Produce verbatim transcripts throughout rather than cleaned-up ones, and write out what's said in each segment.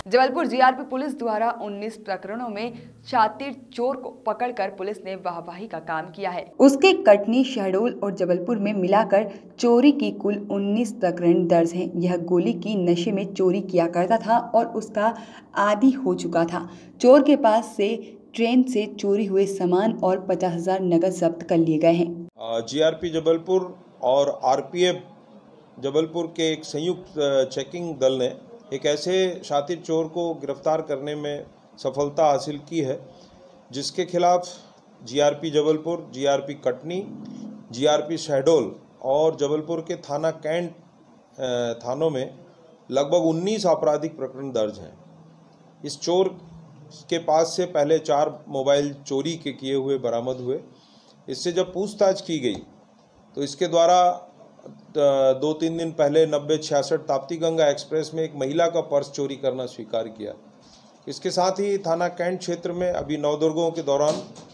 Jabalpur GRP police द्वारा उन्नीस प्रकरणों में शातिर चोर को पकड़कर पुलिस ने वाहवाही का काम किया है। उसके कटनी, शहडोल और जबलपुर में मिलाकर चोरी की कुल उन्नीस प्रकरण दर्ज हैं। यह गोली की नशे में चोरी किया करता था और उसका आदी हो चुका था। चोर के पास से ट्रेन से चोरी हुए सामान और पचास हजार नगद जब्त कर लिए गए हैं। जीआरपी जबलपुर और आरपीएफ जबलपुर के एक संयुक्त चेकिंग दल ने एक ऐसे शातिर चोर को गिरफ्तार करने में सफलता हासिल की है, जिसके खिलाफ GRP Jabalpur, GRP Katni, GRP Shahdol और जबलपुर के थाना कैंट थानों में लगभग उन्नीस आपराधिक प्रकरण दर्ज हैं। इस चोर के पास से पहले चार मोबाइल चोरी के किए हुए बरामद हुए। इससे जब पूछताछ की गई तो इसके द्वारा दो तीन दिन पहले नब्बे छियासठ ताप्ती गंगा एक्सप्रेस में एक महिला का पर्स चोरी करना स्वीकार किया। इसके साथ ही थाना कैंट क्षेत्र में अभी नवदुर्गों के दौरान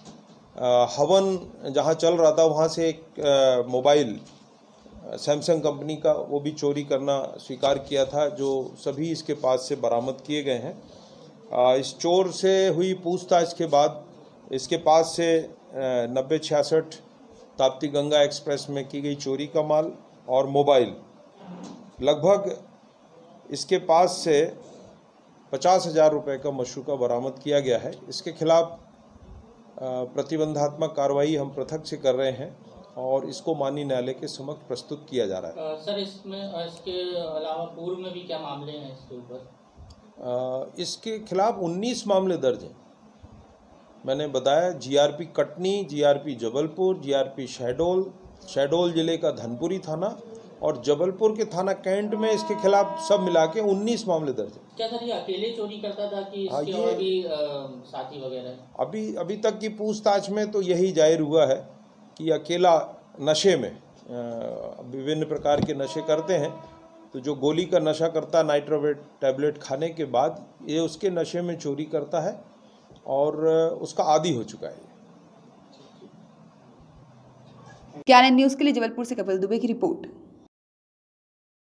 हवन जहां चल रहा था, वहां से एक मोबाइल सैमसंग कंपनी का वो भी चोरी करना स्वीकार किया था, जो सभी इसके पास से बरामद किए गए हैं। इस चोर से हुई पूछताछ के बाद इसके पास से नब्बे छियासठ ताप्ती गंगा एक्सप्रेस में की गई चोरी का माल और मोबाइल, लगभग इसके पास से पचास हजार रुपये का मशरूका बरामद किया गया है। इसके खिलाफ प्रतिबंधात्मक कार्रवाई हम पृथक से कर रहे हैं और इसको माननीय न्यायालय के समक्ष प्रस्तुत किया जा रहा है। आ, सर, इसमें इसके अलावा पूर्व में भी क्या मामले हैं इसके ऊपर? इसके खिलाफ उन्नीस मामले दर्ज हैं। मैंने बताया GRP Katni, GRP Jabalpur, GRP Shahdol, Shahdol जिले का धनपुरी थाना और जबलपुर के थाना कैंट में इसके खिलाफ सब मिला के उन्नीस मामले दर्ज हैं। क्या सर ये अकेले चोरी करता था कि इसके और भी साथी वगैरह? अभी अभी तक की पूछताछ में तो यही जाहिर हुआ है कि अकेला नशे में विभिन्न प्रकार के नशे करते हैं। तो जो गोली का नशा करता है नाइट्रोवेट टैबलेट खाने के बाद, ये उसके नशे में चोरी करता है और उसका आदी हो चुका है। क्या न्यूज़ के लिए जबलपुर से कपिल दुबे की रिपोर्ट।